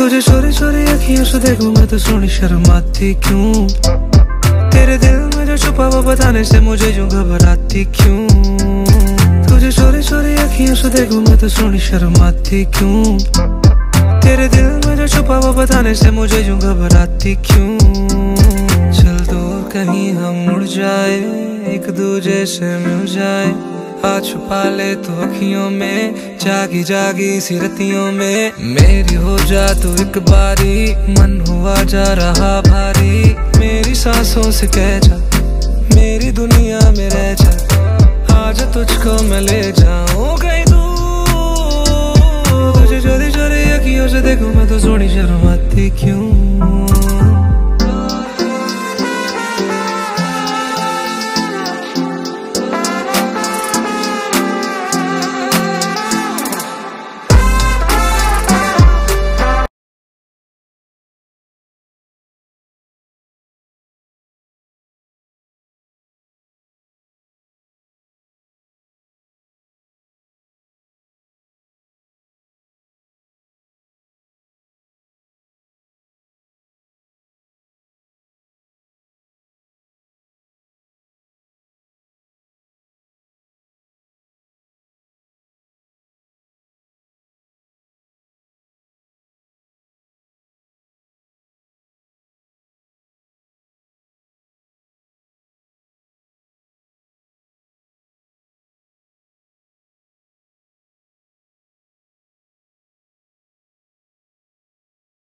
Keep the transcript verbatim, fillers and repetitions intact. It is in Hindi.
तुझे चोरी चोरी अखियों से देखूं मैं तो सोनी शर्माती क्यों? तेरे दिल में जो छुपा वो बताने से मुझे यूं घबराती क्यों? तुझे चोरी चोरी अखियों से देखूं मैं तो सोनी शर्माती क्यों? तेरे दिल में जो छुपा वो बताने से मुझे यूं घबराती क्यों? चल दूर कहीं हम उड़ जाए, एक दूजे से मिल जाए, आ छुपा ले तो अखियों में, जागी जागी सी रतियों में। मेरी हो जा तू एक बारी, मन हुआ जा रहा भारी, मेरी सांसों से कह जा, मेरी दुनिया में रह जा, आज तुझको मैं ले जाऊं कहीं दूर। तुझे चोरी चोरी अखियों से देखूं मैं तो सोनी शर्माती क्यों?